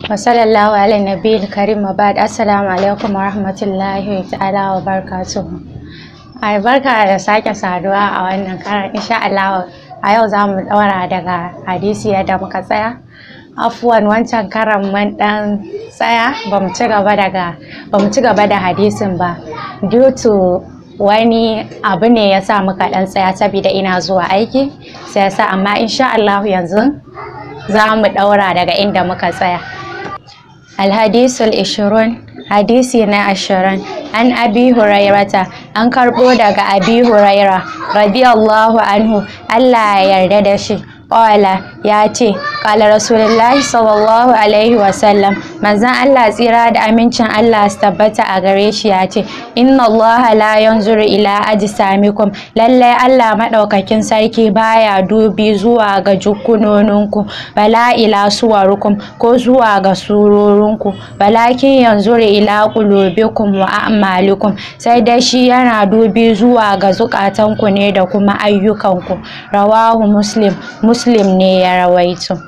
Wasallallahu ala nabiyil karim wa ba'd. Assalamu alaikum wa rahmatullahi ta'ala wa barakatuhu. Barka da sake saduwa a wannan karan, insha Allah. A yau za mu daura daga hadisi yadda muka tsaya. Afuwan wancan karan mun dan tsaya ba mu ci gaba da hadisin ba, due to wani abu ne ya sa muka dan tsaya saboda ina zuwa aiki sai yasa, amma insha Allah yanzu za mu daura daga inda muka tsaya. Alhadisul 20, hadisi na 20, an abi hurairata, an karbo daga abi huraira radiyallahu anhu, Allah ya yarda da shi. Qala, ya ce, qala rasulullahi sallallahu alaihi wasallam, manzon Allah tsira da amincin Allah su tabbata a gare shi ya ce, inna Allah la yanzuru ila ajsamikum, lallai Allah madaukakin sarki baya dubi zuwa ga jukunoninku, bala ila suwarukum, ko zuwa ga surorinku, balakin yanzuru ila qulubikum wa a'malikum, sai dai shi yana dubi zuwa ga zukatanku ne da kuma ayyukanku. Rawahu Muslim ne ya rawaito.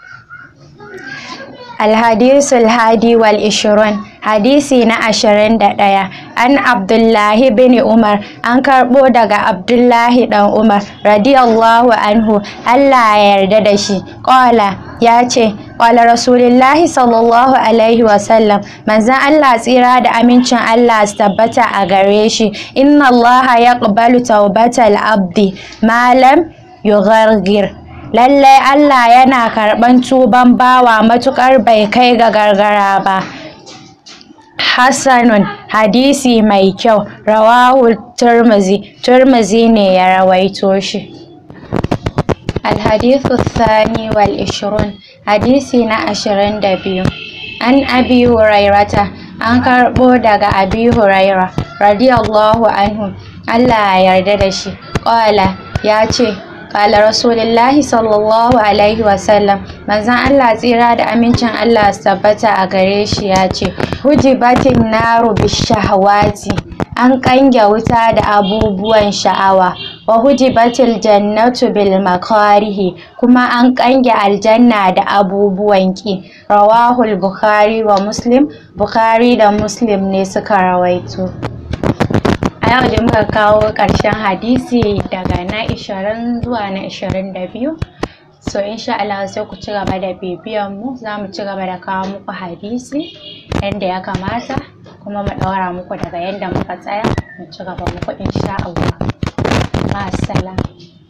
Alhadisul hadi wal 20, hadisi na 21, an Abdullahi bin Umar, an karbo daga Abdullahi dan Umar radiyallahu anhu, Allah ya yarda da shi. Qala, ya ce, qala rasulullahi sallallahu alaihi wasallam, manzon Allah tsira da amincin Allah su tabbata a gare shi, inna Allah yaqbalu tawbatal abdi ma lam yughargir, lallai Allah yana karɓan tuban bawa matuƙar bai kai ga gargara ba. Hassanun, hadisi mai kyau. Rawahu Tirmizi ne ya rawaito shi. Alhadithu thani wal 20, hadisi na 22, an abi hurairata, an karɓo daga abi huraira radiyallahu anhu, Allah ya yarda da shi. Qala, ya ce, qala rasulullahi sallallahu alaihi wasallam, manzon Allah tsira da amincin Allah su tabbata a gare shi ya ce, hujibatin naru bishahawati, an kange wuta da abubuwan sha'awa, wa hujibatil jannatu bil makarihi, kuma an kange aljanna da abubuwan ki. Rawahul Bukhari wa Muslim, Bukhari da Muslim ne suka rawaito. A yau da muka kawo ƙarshen hadisi daga na 20 zuwa na 22, so insha Allah sai ku ci gaba da bibiyan mu, za mu ci gaba da kawo muku hadisi yadda ya kamata, kuma mu ɗaura muku daga yadda muka tsaya, mu ci gaba muku insha Allah. Ma'assalam.